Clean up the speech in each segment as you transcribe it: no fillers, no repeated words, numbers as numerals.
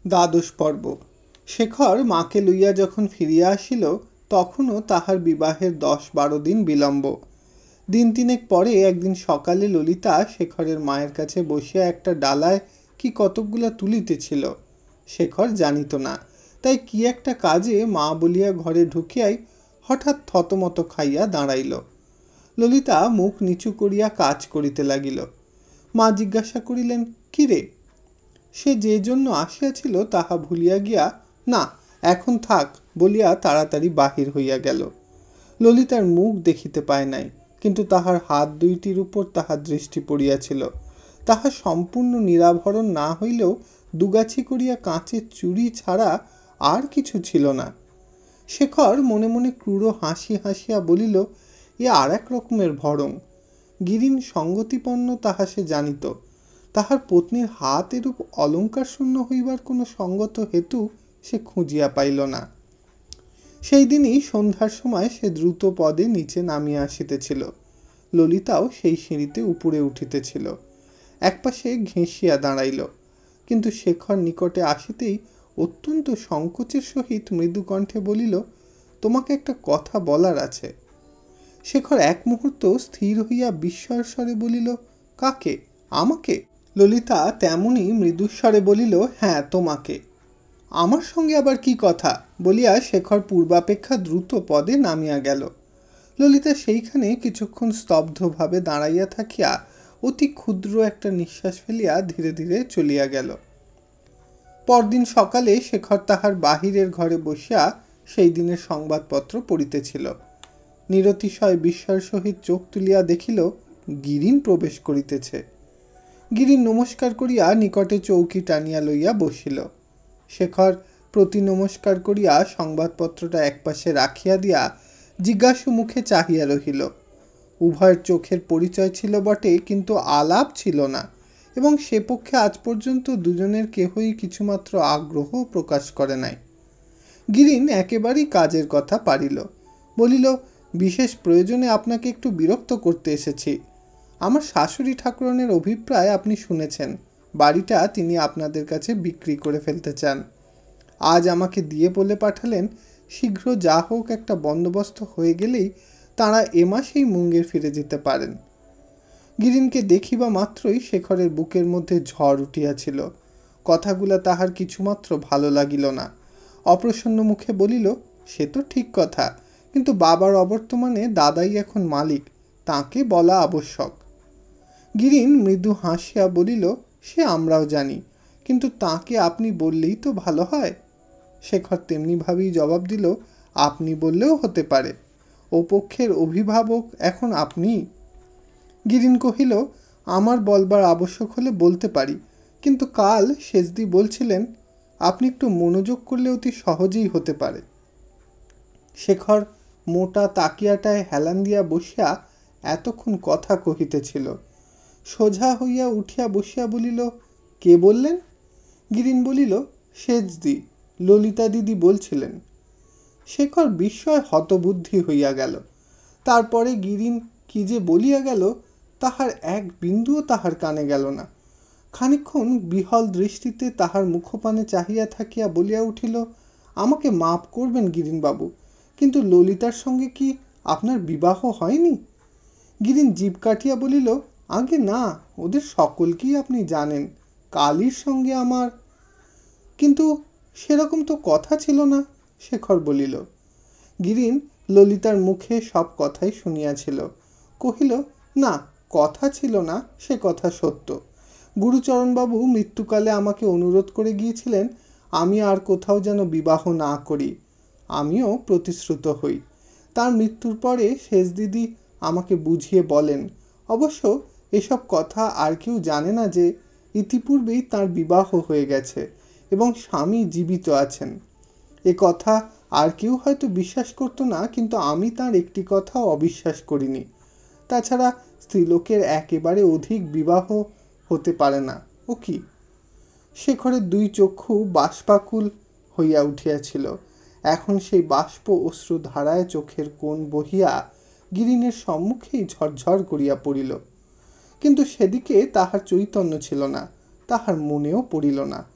দ্বাদশ পর্ব। শেখর মাকে লইয়া যখন ফিরিয়া আসিল তখনও তাহার বিবাহের 10-12 দিন বিলম্ব। দিন তিনেক পরে একদিন সকালে ললিতা শেখরের মায়ের কাছে বসিয়া একটা ডালায় কি কতকগুলা তুলিতেছিল। শেখর জানিত না, তাই কি একটা কাজে মা বলিয়া ঘরে ঢুকিয়াই হঠাৎ থতমত খাইয়া দাঁড়াইল। ললিতা মুখ নিচু করিয়া কাজ করিতে লাগিল। মা জিজ্ঞাসা করিলেন, কি রে? সে যে জন্য আসিয়াছিল তাহা ভুলিয়া গিয়া না, এখন থাক বলিয়া তাড়াতাড়ি বাহির হইয়া গেল। ললিতার মুখ দেখিতে পায় নাই, কিন্তু তাহার হাত দুইটির উপর তাহার দৃষ্টি পড়িয়াছিল। তাহা সম্পূর্ণ নিরাভরণ না হইলেও দুগাছি করিয়া কাঁচের চুড়ি ছাড়া আর কিছু ছিল না। শেখর মনে মনে ক্রূর হাসি হাসিয়া বলিল, এ আর এক রকমের ভরং। গিরিন সঙ্গতিপন্ন তাহা সে জানিত। তাহার পত্নীর হাত এরূপ অলঙ্কার শূন্য হইবার কোনো সঙ্গত হেতু সে খুঁজিয়া পাইল না। সেই দিনই সন্ধ্যার সময় সে দ্রুত পদে নিচে নামিয়া আসিতেছিল। ললিতাও সেই সিঁড়িতে উপরে উঠিতেছিল। একপাশে ঘেঁষিয়া দাঁড়াইল, কিন্তু শেখর নিকটে আসিতেই অত্যন্ত সংকোচের সহিত মৃদু কণ্ঠে বলিল, তোমাকে একটা কথা বলার আছে। শেখর এক মুহূর্ত স্থির হইয়া বিস্ময়ের স্বরে বলিল, কাকে? আমাকে? ললিতা তেমনি মৃদুস্বরে বলিল, হ্যাঁ তোমাকে। আমার সঙ্গে আবার কি কথা? বলিয়া শেখর পূর্বাপেক্ষা দ্রুত পদে নামিয়া গেল। ললিতা সেইখানে কিছুক্ষণ স্তব্ধভাবে দাঁড়াইয়া থাকিয়া অতি ক্ষুদ্র একটা নিঃশ্বাস ফেলিয়া ধীরে ধীরে চলিয়া গেল। পরদিন সকালে শেখর তাহার বাহিরের ঘরে বসিয়া সেই দিনের সংবাদপত্র পড়িতেছিল। নিরতিশয় বিস্ময়ের সহিত চোখ তুলিয়া দেখিল, গিরিন প্রবেশ করিতেছে। গিরিন নমস্কার করিয়া নিকটে চৌকি টানিয়া লইয়া বসিল। শেখর প্রতি নমস্কার করিয়া সংবাদপত্রটা একপাশে রাখিয়া দিয়া জিজ্ঞাসু মুখে চাহিয়া রহিল। উভয়ের চোখের পরিচয় ছিল বটে, কিন্তু আলাপ ছিল না, এবং সে পক্ষে আজ পর্যন্ত দুজনের কেহই কিছুমাত্র আগ্রহ প্রকাশ করে নাই। গিরিন একেবারেই কাজের কথা পারিল। বলিল, বিশেষ প্রয়োজনে আপনাকে একটু বিরক্ত করতে এসেছি। আমার শাশুড়ি ঠাকুরানের অভিপ্রায় আপনি শুনেছেন। বাড়িটা তিনি আপনাদের কাছে বিক্রি করে ফেলতে চান। আজ আমাকে দিয়ে বলে পাঠালেন, শীঘ্র যা হোক একটা বন্দোবস্ত হয়ে গেলেই তাঁরা এ মাসেই মুঙ্গের ফিরে যেতে পারেন। গিরিনকে দেখিবা মাত্রই শেখরের বুকের মধ্যে ঝড় উঠিয়াছিল। কথাগুলা তাহার কিছুমাত্র ভালো লাগিল না। অপ্রসন্ন মুখে বলিল, সে তো ঠিক কথা, কিন্তু বাবার অবর্তমানে দাদাই এখন মালিক, তাকে বলা আবশ্যক। গিরিন মৃদু হাসিয়া বলিল, সে আমরাও জানি, কিন্তু তাকে আপনি বললেই তো ভালো হয়। শেখর তেমনিভাবেই জবাব দিল, আপনি বললেও হতে পারে। ও পক্ষের অভিভাবক এখন আপনি। গিরিন কহিল, আমার বলবার আবশ্যক হলে বলতে পারি, কিন্তু কাল সেজদি বলছিলেন আপনি একটু মনোযোগ করলে অতি সহজেই হতে পারে। শেখর মোটা তাকিয়াটায় হেলান দিয়া বসিয়া এতক্ষণ কথা কহিতেছিল। সোজা হইয়া উঠিয়া বসিয়া বলিল, কে বললেন? গিরিন বলিল, সেজদি, ললিতা দিদি বলছিলেন। শেখর বিস্ময় হতবুদ্ধি হইয়া গেল। তারপরে গিরিন কি যে বলিয়া গেল তাহার এক বিন্দুও তাহার কানে গেল না। খানিকক্ষণ বিহল দৃষ্টিতে তাহার মুখপানে চাহিয়া থাকিয়া বলিয়া উঠিল, আমাকে মাপ করবেন গিরিনবাবু, কিন্তু ললিতার সঙ্গে কি আপনার বিবাহ হয়নি? গিরিন জিভ কাটিয়া বলিল, আগে না, ওদের সকলকেই আপনি জানেন, কালীর সঙ্গে আমার। কিন্তু সেরকম তো কথা ছিল না, শেখর বলিল। গিরিন ললিতার মুখে সব কথাই শুনিয়াছিল। কহিল, না, কথা ছিল না, সে কথা সত্য। গুরুচরণবাবু মৃত্যুকালে আমাকে অনুরোধ করে গিয়েছিলেন আমি আর কোথাও যেন বিবাহ না করি। আমিও প্রতিশ্রুত হই। তার মৃত্যুর পরে সেজদিদি আমাকে বুঝিয়ে বলেন, অবশ্য এসব কথা আর কেউ জানে না যে ইতিপূর্বেই তার বিবাহ হয়ে গেছে এবং স্বামী জীবিত আছেন। এ কথা আর কেউ হয়তো বিশ্বাস করতো না, কিন্তু আমি তার একটি কথাও অবিশ্বাস করিনি। তাছাড়া স্ত্রীলোকের একেবারে অধিক বিবাহ হতে পারে না, ও কি? শেখরের দুই চক্ষু বাষ্পাকুল হইয়া উঠিয়াছিল। এখন সেই বাষ্প অশ্রু ধারায় চোখের কোণ বহিয়া গিরিনের সম্মুখেই ঝরঝর করিয়া পড়িল। কিন্তু সেদিকে তাহার চৈতন্য ছিল না, তাহার মনেও পড়িল না।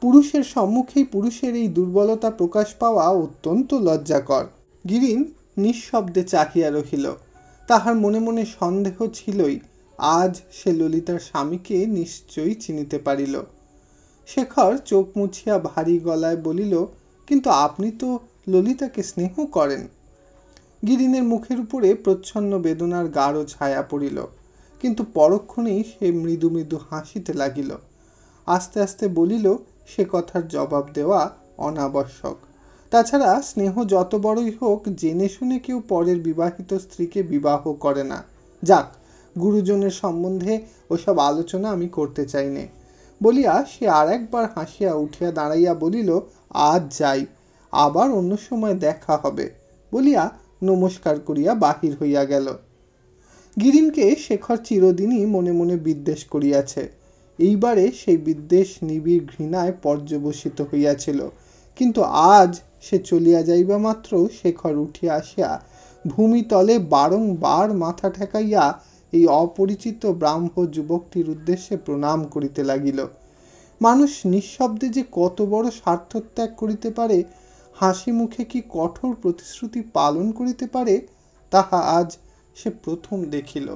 পুরুষের সম্মুখেই পুরুষের এই দুর্বলতা প্রকাশ পাওয়া অত্যন্ত লজ্জাকর। গিরিন নিঃশব্দে চাহিয়া রহিল। তাহার মনে মনে সন্দেহ ছিলই, আজ সে ললিতার স্বামীকে নিশ্চয়ই চিনিতে পারিল। শেখর চোখ মুছিয়া ভারী গলায় বলিল, কিন্তু আপনি তো ললিতাকে স্নেহ করেন। গিরিনের মুখের উপরে প্রচ্ছন্ন বেদনার গাঢ় ছায়া পড়িল, কিন্তু পরক্ষণেই সে মৃদু মৃদু হাসিতে লাগিল। আস্তে আস্তে বলিল, সে কথার জবাব দেওয়া অনাবশ্যক। তাছাড়া স্নেহ যত বড়ই হোক, জেনে শুনে কেউ পরের বিবাহিত স্ত্রীকে বিবাহ করে না। যাক, গুরুজনের সম্বন্ধে ওসব আলোচনা আমি করতে চাই নে বলিয়া সে আর একবার হাসিয়া উঠিয়া দাঁড়াইয়া বলিল, আজ যাই, আবার অন্য সময় দেখা হবে বলিয়া নমস্কার করিয়া বাহির হইয়া গেল। গিরিনকে শেখর চিরদিনই মনে মনে বিদ্বেষ করিয়াছে। এইবারে সেই বিদ্বেষ নিবিড় ঘৃণায় পর্যবসিত হইয়াছিল। কিন্তু আজ সে চলিয়া যাইবা মাত্র শেখর উঠিয়া আসিয়া ভূমিতলে বারংবার মাথা ঠেকাইয়া এই অপরিচিত ব্রাহ্ম যুবকটির উদ্দেশ্যে প্রণাম করিতে লাগিল। মানুষ নিঃশব্দে যে কত বড় স্বার্থত্যাগ করিতে পারে, হাসি মুখে কি কঠোর প্রতিশ্রুতি পালন করিতে পারে, তাহা আজ সে প্রথম দেখিল।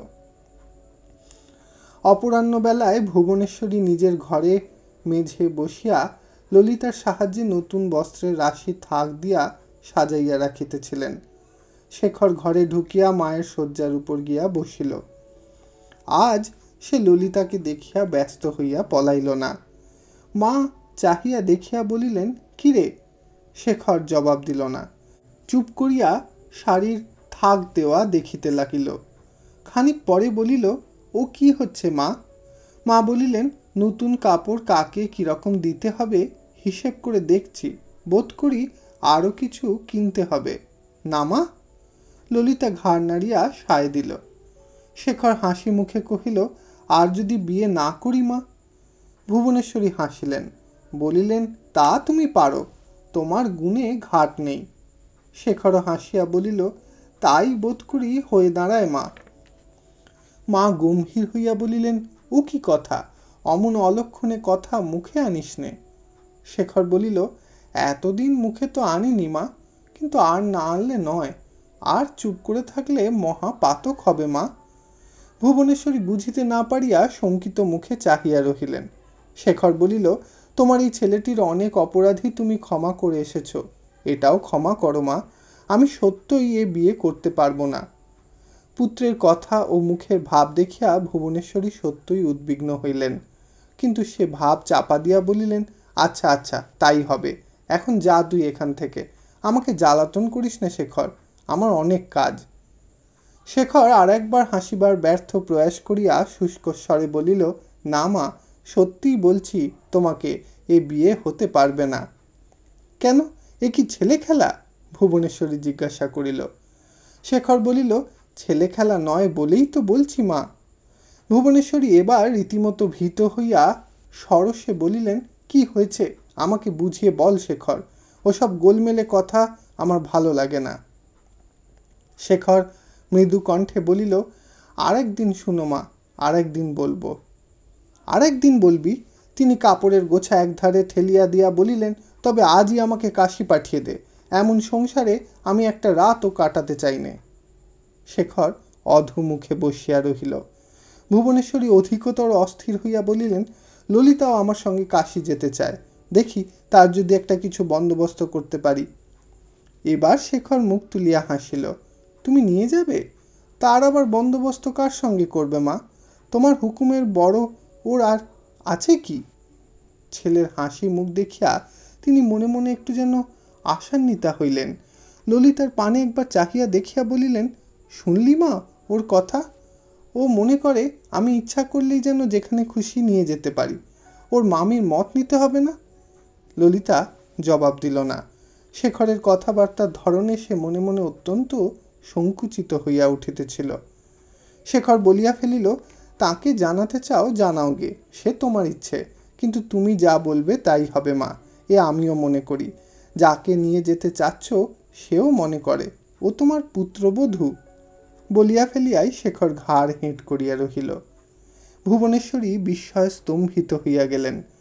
অপরাহ্ন বেলায় ভুবনেশ্বরী নিজের ঘরে মেঝে বসিয়া ললিতার সাহায্যে নতুন বস্ত্রের রাশি থাক দিয়া সাজাইয়া রাখিতেছিলেন। শেখর ঘরে ঢুকিয়া মায়ের শয্যার উপর গিয়া বসিল। আজ সে ললিতাকে দেখিয়া ব্যস্ত হইয়া পলাইল না। মা চাহিয়া দেখিয়া বলিলেন, কিরে? শেখর জবাব দিল না, চুপ করিয়া শাড়ির থাক দেওয়া দেখিতে লাগিল। খানিক পরে বলিল, ও কি হচ্ছে মা? মা বলিলেন, নতুন কাপড় কাকে কিরকম দিতে হবে হিসেব করে দেখছি, বোধ করি আরও কিছু কিনতে হবে না মা? ললিতা ঘাড় নাড়িয়া সায় দিল। শেখর হাসি মুখে কহিল, আর যদি বিয়ে না করি মা? ভুবনেশ্বরী হাসিলেন, বলিলেন, তা তুমি পারো, তোমার গুণে ঘাট নেই। শেখরও হাসিয়া বলিল, তাই বোধ করি হয়ে দাঁড়ায় মা। মা গম্ভীর হইয়া বলিলেন, ও কি কথা, অমন অলক্ষণে কথা মুখে আনিস নে। শেখর বলিল, এতদিন মুখে তো আনিনি মা, কিন্তু আর না আনলে নয়, আর চুপ করে থাকলে মহা পাতক হবে মা। ভুবনেশ্বরী বুঝিতে না পারিয়া শঙ্কিত মুখে চাহিয়া রহিলেন। শেখর বলিল, তোমার এই ছেলেটির অনেক অপরাধী তুমি ক্ষমা করে এসেছ, এটাও ক্ষমা করো মা, আমি সত্যই এ বিয়ে করতে পারবো না। পুত্রের কথা ও মুখের ভাব দেখিয়া ভুবনেশ্বরী সত্যই উদ্বিগ্ন হইলেন, কিন্তু সে ভাব চাপা দিয়া বলিলেন, আচ্ছা আচ্ছা, তাই হবে, এখন যা তুই এখান থেকে, আমাকে জ্বালাতন করিস না শেখর, আমার অনেক কাজ। শেখর আর একবার হাসিবার ব্যর্থ প্রয়াস করিয়া শুষ্ক স্বরে বলিল, না মা, সত্যিই বলছি তোমাকে, এ বিয়ে হতে পারবে না। কেন, এ কি ছেলে খেলা? ভুবনেশ্বরী জিজ্ঞাসা করিল। শেখর বলিল, ছেলে খেলা নয় বলেই তো বলছি মা। ভুবনেশ্বরী এবার রীতিমতো ভীত হইয়া সরসে বলিলেন, কি হয়েছে আমাকে বুঝিয়ে বল শেখর, ওসব গোলমেলে কথা আমার ভালো লাগে না। শেখর মৃদু কণ্ঠে বলিল, আরেকদিন শুনো মা, আরেকদিন বলবো। আরেকদিন বলবি? তিনি কাপড়ের গোছা একধারে ঠেলিয়া দিয়া বলিলেন, তবে আজই আমাকে কাশি পাঠিয়ে দে, এমন সংসারে আমি একটা রাতও কাটাতে চাই নে। শেখর অধোমুখে বসিয়া রহিল। ভুবনেশ্বরী অধিকতর অস্থির হইয়া বলিলেন, ললিতাও আমার সঙ্গে কাশি যেতে চায়, দেখি তার যদি একটা কিছু বন্দোবস্ত করতে পারি। এবার শেখর মুখ তুলিয়া হাসিল, তুমি নিয়ে যাবে? তার আবার বন্দোবস্ত কার সঙ্গে করবে মা? তোমার হুকুমের বড় ওর আর আছে কি? ছেলের হাসি মুখ দেখিয়া তিনি মনে মনে একটু যেন আশান্বিতা হইলেন। ললিতার পানে একবার চাহিয়া দেখিয়া বলিলেন, শুনলি মা ওর কথা? ও মনে করে আমি ইচ্ছা করলেই যেন যেখানে খুশি নিয়ে যেতে পারি, ওর মামির মত নিতে হবে না। ললিতা জবাব দিল না। শেখরের কথাবার্তার ধরনে সে মনে মনে অত্যন্ত সংকুচিত হইয়া উঠিতেছিল। শেখর বলিয়া ফেলিল, তাকে জানাতে চাও জানাও গে, সে তোমার ইচ্ছে, কিন্তু তুমি যা বলবে তাই হবে মা, এ আমিও মনে করি। যাকে নিয়ে যেতে চাচ্ছ সেও মনে করে ও তোমার পুত্রবধূ। বলিয়া ফেলিয়াই শেখর ঘাড় হেঁট করিয়া রহিল। ভুবনেশ্বরী বিস্ময়ে স্তম্ভিত হইয়া গেলেন।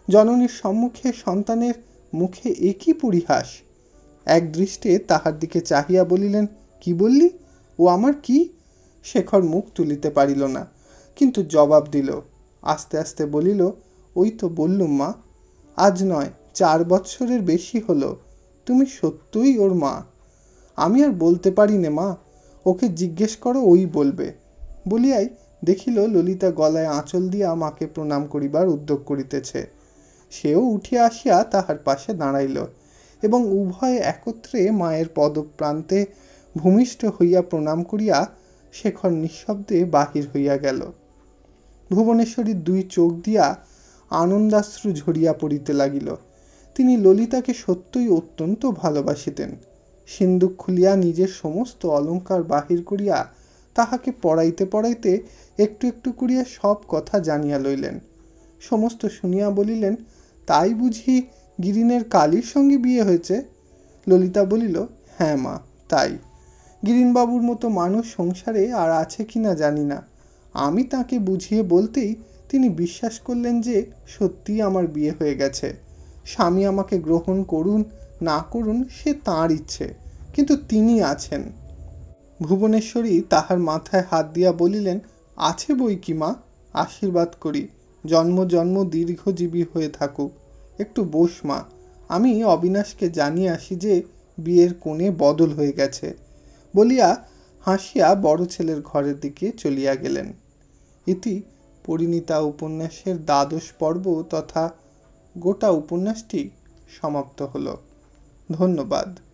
জননীর সম্মুখে সন্তানের মুখে একই পরিহাস। এক দৃষ্টে তাহার দিকে চাহিয়া বলিলেন, কি বললি? ও আমার কি? শেখর মুখ তুলিতে পারিল না, কিন্তু জবাব দিল। আস্তে আস্তে বলিল, ওই তো বললুম মা, আজ নয় 4 বৎসরের বেশি হলো তুমি সত্যই ওর মা। আমি আর বলতে পারি নে মা, ওকে জিজ্ঞেস করো, ওই বলবে। বলিয়াই দেখিল ললিতা গলায় আঁচল দিয়া মাকে প্রণাম করিবার উদ্যোগ করিতেছে। সেও উঠিয়া আসিয়া তাহার পাশে দাঁড়াইল এবং উভয়ে একত্রে মায়ের পদপ্রান্তে ভূমিষ্ঠ হইয়া প্রণাম করিয়া শেখর নিঃশব্দে বাহির হইয়া গেল। ভুবনেশ্বরীর 2 চোখ দিয়া আনন্দাশ্রু ঝরিয়া পড়িতে লাগিল। তিনি ললিতাকে সত্যই অত্যন্ত ভালোবাসিতেন। সিন্দুক খুলিয়া নিজের সমস্ত অলঙ্কার বাহির করিয়া তাহাকে পড়াইতে পড়াইতে একটু একটু করিয়া সব কথা জানিয়া লইলেন। সমস্ত শুনিয়া বলিলেন, তাই বুঝি গিরিনের কালীর সঙ্গে বিয়ে হয়েছে? ললিতা বলিল, হ্যাঁ মা, তাই। গিরিনবাবুর মতো মানুষ সংসারে আর আছে কিনা জানি না। আমি তাকে বুঝিয়ে বলতেই তিনি বিশ্বাস করলেন যে সত্যিই আমার বিয়ে হয়ে গেছে। স্বামী আমাকে গ্রহণ করুন না করুন সে তাঁর ইচ্ছে, কিন্তু তিনি আছেন। ভুবনেশ্বরী তাহার মাথায় হাত দিয়া বলিলেন, আছে বই কি মা, আশীর্বাদ করি, জন্ম জন্ম দীর্ঘজীবী হয়ে থাকুক। একটু বস মা, আমি অবিনাশকে জানিয়ে আসি যে বিয়ের কোণে বদল হয়ে গেছে। বলিয়া হাসিয়া বড় ছেলের ঘরের দিকে চলিয়া গেলেন। ইতি পরিণীতা উপন্যাসের 12 পর্ব তথা গোটা উপন্যাসটি সমাপ্ত হল। ধন্যবাদ।